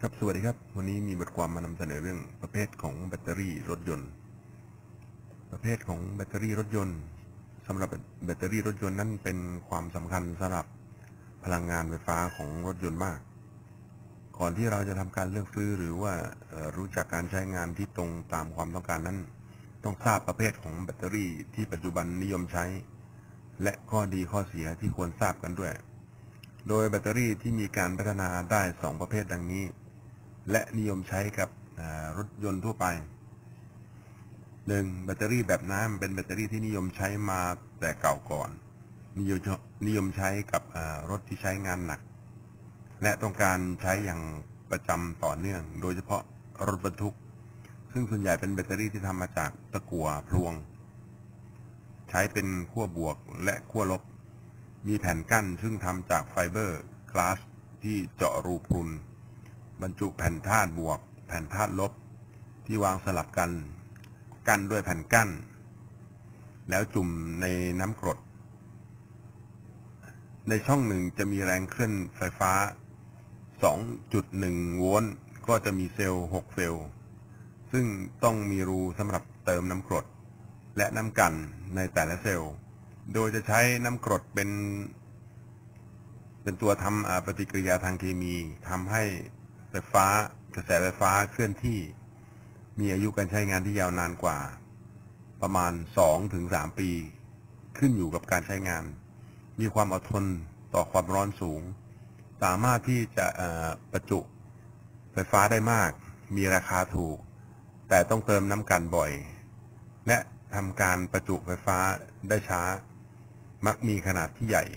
ครับสวัสดีครับวันนี้มีบทความมานำเสนอเรื่องประเภทของแบตเตอรี่รถยนต์ประเภทของแบตเตอรี่รถยนต์สำหรับแบตเตอรี่รถยนต์นั้นเป็นความสำคัญสำหรับพลังงานไฟฟ้าของรถยนต์มากก่อนที่เราจะทำการเลือกซื้อหรือว่ารู้จักการใช้งานที่ตรงตามความต้องการนั้นต้องทราบประเภทของแบตเตอรี่ที่ปัจจุบันนิยมใช้และข้อดีข้อเสียที่ควรทราบกันด้วยโดยแบตเตอรี่ที่มีการพัฒนาได้2ประเภทดังนี้และนิยมใช้กับรถยนต์ทั่วไป 1. แบตเตอรี่แบบน้ำเป็นแบตเตอรี่ที่นิยมใช้มาแต่เก่าก่อนนิยมใช้กับรถที่ใช้งานหนักและต้องการใช้อย่างประจำต่อเนื่องโดยเฉพาะรถบรรทุกซึ่งส่วนใหญ่เป็นแบตเตอรี่ที่ทำมาจากตะกั่วพลวงใช้เป็นขั้วบวกและขั้วลบมีแผ่นกั้นซึ่งทำจากไฟเบอร์กลาสที่เจาะรูพรุนบรรจุแผ่นธาตุบวกแผ่นธาตุลบที่วางสลับกันกั้นด้วยแผ่นกั้นแล้วจุ่มในน้ำกรดในช่องหนึ่งจะมีแรงเคลื่อนไฟฟ้า 2.1 โวลต์ก็จะมีเซลล์6เซลล์ซึ่งต้องมีรูสำหรับเติมน้ำกรดและน้ำกันในแต่ละเซลล์โดยจะใช้น้ำกรดเป็นตัวทำปฏิกิริยาทางเคมีทำให้กระแสไฟฟ้าเคลื่อนที่มีอายุการใช้งานที่ยาวนานกว่าประมาณ 2-3 ปีขึ้นอยู่กับการใช้งานมีความอดทนต่อความร้อนสูงสามารถที่จะประจุไฟฟ้าได้มากมีราคาถูกแต่ต้องเติมน้ำกันบ่อยและทำการประจุไฟฟ้าได้ช้ามักมีขนาดที่ใหญ่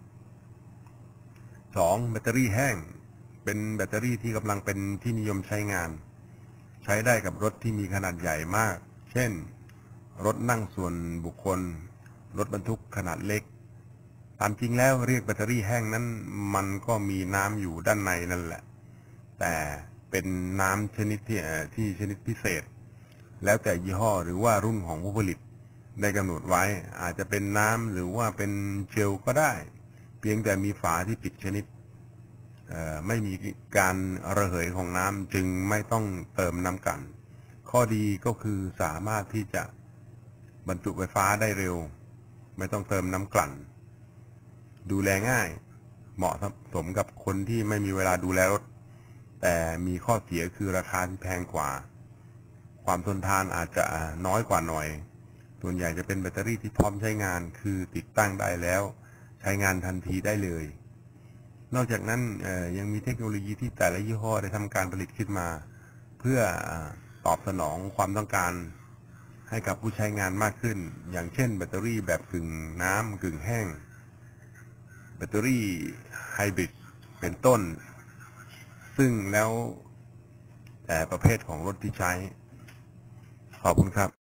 2. แบตเตอรี่แห้งเป็นแบตเตอรี่ที่กำลังเป็นที่นิยมใช้งานใช้ได้กับรถที่มีขนาดใหญ่มากเช่นรถนั่งส่วนบุคคลรถบรรทุกขนาดเล็กตามจริงแล้วเรียกแบตเตอรี่แห้งนั้นมันก็มีน้ำอยู่ด้านในนั่นแหละแต่เป็นน้ำชนิดที่ชนิดพิเศษแล้วแต่ยี่ห้อหรือว่ารุ่นของผู้ผลิตได้กำหนดไว้อาจจะเป็นน้ำหรือว่าเป็นเจลก็ได้เพียงแต่มีฝาที่ปิดชนิดไม่มีการระเหยของน้ำจึงไม่ต้องเติมน้ำกันข้อดีก็คือสามารถที่จะบรรจุไฟฟ้าได้เร็วไม่ต้องเติมน้ำกลั่นดูแลง่ายเหมาะสมกับคนที่ไม่มีเวลาดูแลรถแต่มีข้อเสียคือราคาที่แพงกว่าความทนทานอาจจะน้อยกว่าหน่อยส่วนใหญ่จะเป็นแบตเตอรี่ที่พร้อมใช้งานคือติดตั้งได้แล้วใช้งานทันทีได้เลยนอกจากนั้นยังมีเทคโนโลยีที่แต่ละยี่ห้อได้ทำการผลิตขึ้นมาเพื่อตอบสนองความต้องการให้กับผู้ใช้งานมากขึ้นอย่างเช่นแบตเตอรี่แบบกึ่งน้ำกึ่งแห้งแบตเตอรี่ไฮบริดเป็นต้นซึ่งแล้วแต่ประเภทของรถที่ใช้ขอบคุณครับ